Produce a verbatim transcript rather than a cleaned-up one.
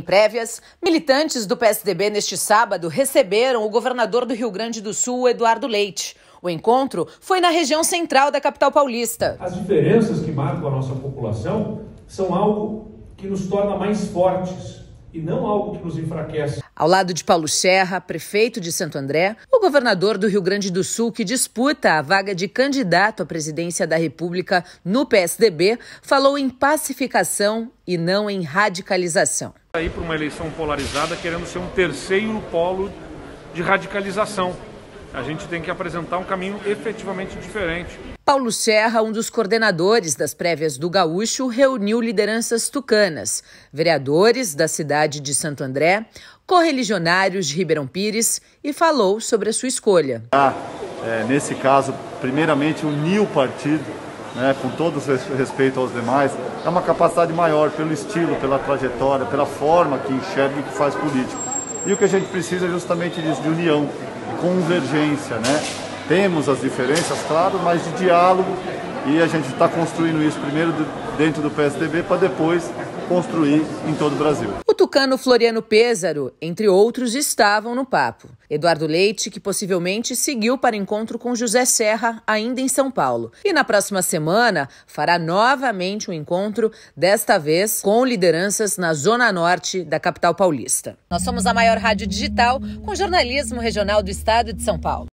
prévias, militantes do P S D B neste sábado receberam o governador do Rio Grande do Sul, Eduardo Leite. O encontro foi na região central da capital paulista. As diferenças que marcam a nossa população são algo que nos torna mais fortes e não algo que nos enfraquece. Ao lado de Paulo Serra, prefeito de Santo André, o governador do Rio Grande do Sul, que disputa a vaga de candidato à presidência da República no P S D B, falou em pacificação e não em radicalização. Aí para uma eleição polarizada, querendo ser um terceiro polo de radicalização. A gente tem que apresentar um caminho efetivamente diferente. Paulo Serra, um dos coordenadores das prévias do Gaúcho, reuniu lideranças tucanas, vereadores da cidade de Santo André, correligionários de Ribeirão Pires e falou sobre a sua escolha. Ah, é, nesse caso, primeiramente unir o partido, né, com todo o respeito aos demais, é uma capacidade maior pelo estilo, pela trajetória, pela forma que enxerga e que faz política. E o que a gente precisa é justamente disso, de união, de convergência, né? Temos as diferenças, claro, mas de diálogo, e a gente está construindo isso primeiro dentro do P S D B para depois construir em todo o Brasil. O tucano Floriano Pêssaro, entre outros, estavam no papo. Eduardo Leite, que possivelmente seguiu para encontro com José Serra, ainda em São Paulo. E na próxima semana fará novamente um encontro, desta vez com lideranças na zona norte da capital paulista. Nós somos a maior rádio digital com jornalismo regional do estado de São Paulo.